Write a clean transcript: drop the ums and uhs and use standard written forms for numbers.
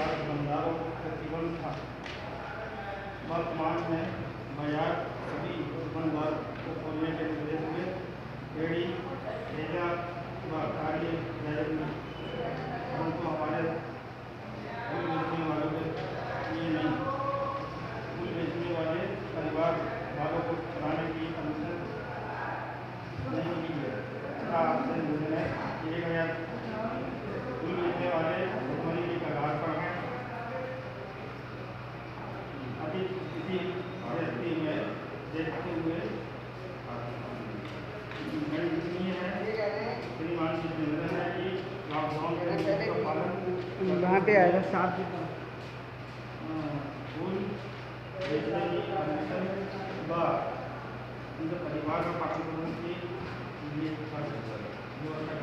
बाजार दुकानदारों को प्रतिबंध था। वर्तमान में बाजार सभी दुकानदार को खोलने के निर्देश हुए। रेहड़ी ठेला व कार्य जारी हुई, परंतु हमारे फूल बेचने वालों के लिए नहीं। फूल बेचने वाले परिवार वालों को चलाने की अनुमति नहीं मिली है। तथा आपसे निर्णय किए गए फूल बेचने वाले भुखमरी की कगार पर हैं। अभी किसी व्यक्ति में देखते हुए गणनीय है श्रीमान जी निवेदन है कि लॉकडाउन के नियमों का पालन वहाँ पे आएगा साफ फूल बेचने की परमिशन व उनके परिवार का पालन करने के लिए व्यवस्था